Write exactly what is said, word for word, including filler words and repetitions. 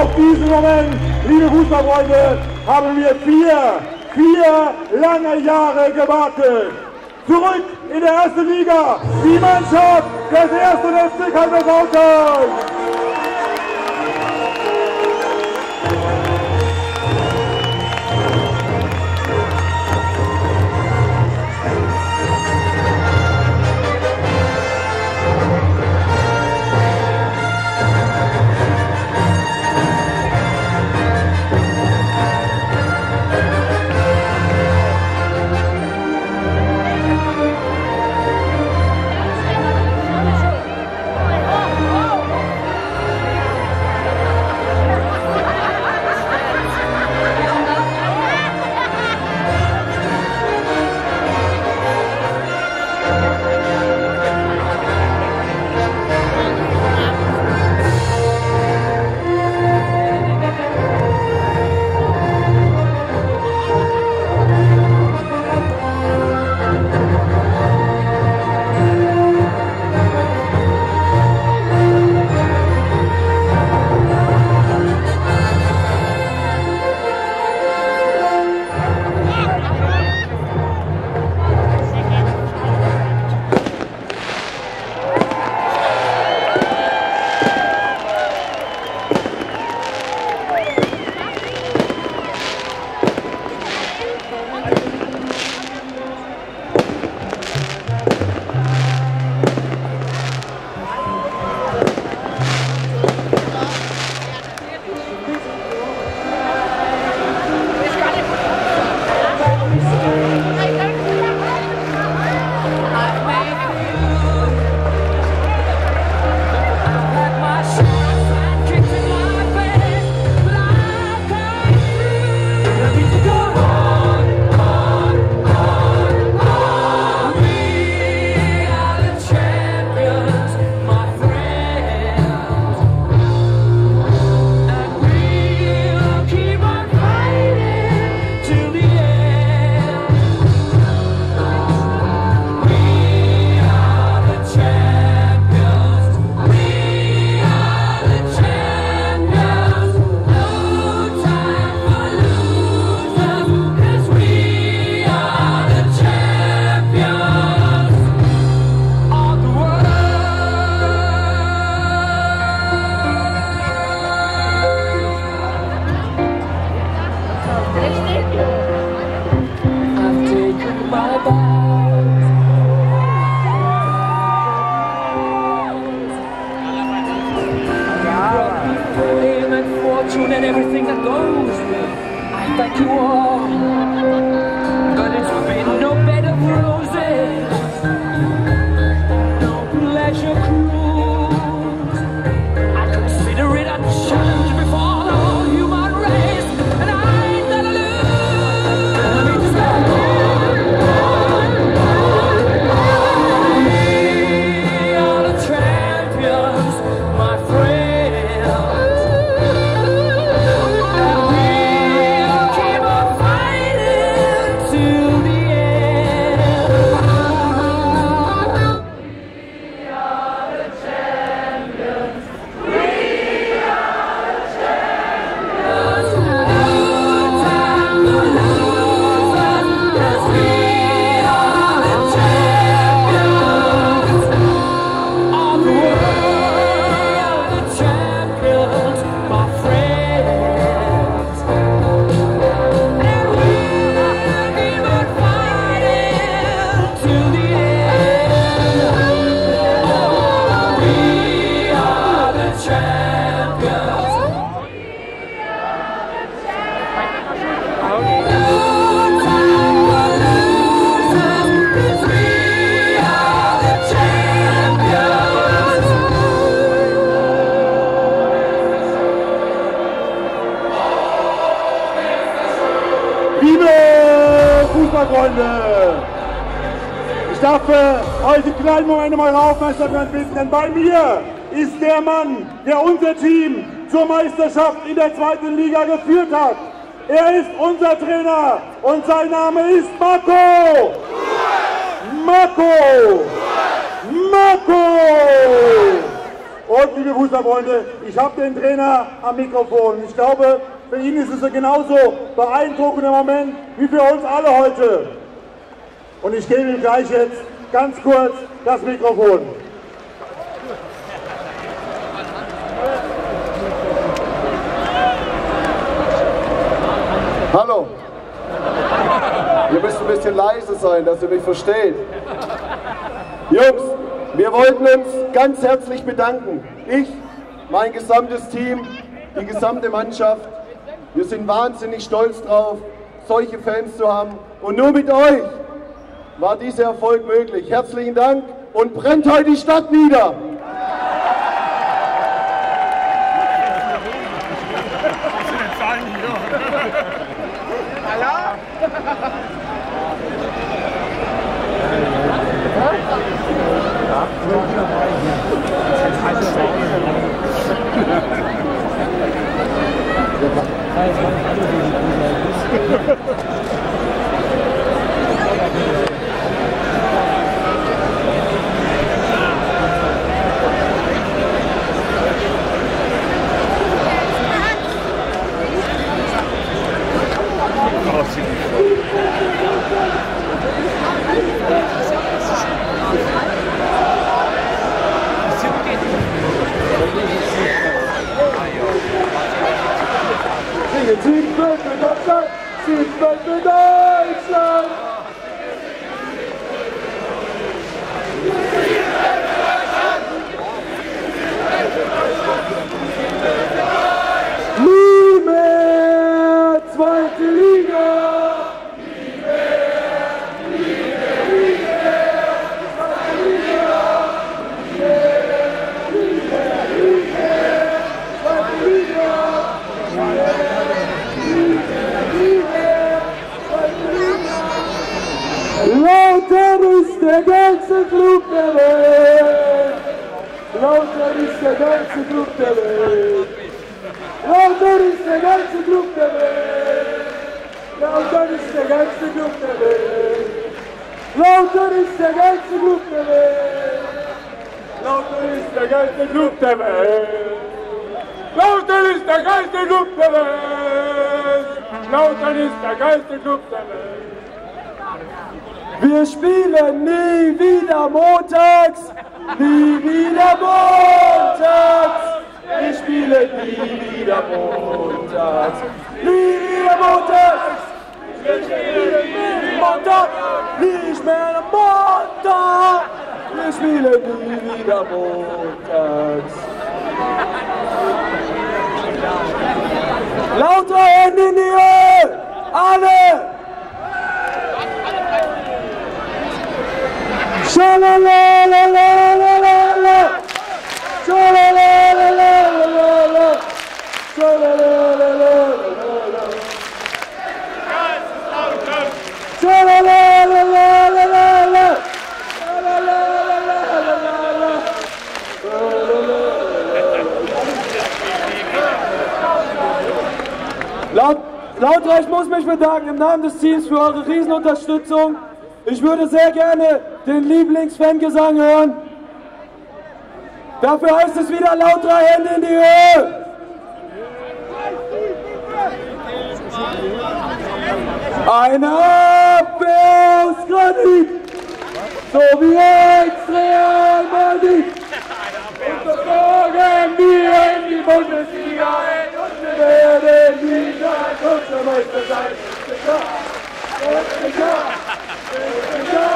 Auf diesen Moment, liebe Fußballfreunde, haben wir vier, vier lange Jahre gewartet. Zurück in der ersten Liga, die Mannschaft des ersten F C Kaiserslautern. And everything that goes with, I thank you all, but it's been no bed of roses, no pleasure cruise. I consider it a challenge before the whole human race, and I ain't gonna lose. Let me say, we are the champions, my friends. Fußballfreunde, ich darf heute einen kleinen Moment um eure Aufmerksamkeit bitten, denn bei mir ist der Mann, der unser Team zur Meisterschaft in der zweiten Liga geführt hat. Er ist unser Trainer und sein Name ist Marco! Marco! Marco! Und Und, liebe Fußballfreunde, ich habe den Trainer am Mikrofon. Ich glaube, für ihn ist es ein genauso beeindruckender Moment wie für uns alle heute. Und ich gebe ihm gleich jetzt ganz kurz das Mikrofon. Hallo. Ihr müsst ein bisschen leise sein, dass ihr mich versteht. Jungs, wir wollten uns ganz herzlich bedanken. Ich, mein gesamtes Team, die gesamte Mannschaft. Wir sind wahnsinnig stolz drauf, solche Fans zu haben. Und nur mit euch war dieser Erfolg möglich. Herzlichen Dank und brennt heute die Stadt nieder! Siegfried für Deutschland! Siegfried für Deutschland! Nie mehr zweite Liga! Nie mehr, nie mehr, nie mehr zweite Liga! Nie mehr, nie mehr, nie mehr zweite Liga! Lautern ist der geilste Club der Welt! Lautern ist der geilste Club der Welt! Lautern ist der geilste Club der Welt! Lautern ist der geilste Club der Welt! Lautern ist der geilste Club der Welt! Lautern ist der geilste Club der Welt! Lautern ist der geilste Club der Welt! Lautern ist der geilste Club der Welt! Wir spielen nie wieder montags, nie wieder montags. Wir spielen nie wieder montags, nie wieder montags. Wir spielen nie Montag, nicht mehr am Montag. Wir spielen nie wieder montags. Lauter Hände in die Höhe, alle! Schalalalalalala, schalalalalalala, schalalalalalala, schalalalalalala, schalalalalalala. Laut, Lauter, ich muss mich bedanken im Namen des Teams für eure Riesenunterstützung. Ich würde sehr gerne den Lieblingsfangesang hören. Dafür heißt es wieder laut drei Hände in die Höhe. Eine Abwehr aus Granit, so wie ex-Real Madrid. Und verfolgen wir in die Bundesliga und wir werden wieder deutscher Meister sein. Sicher, sicher.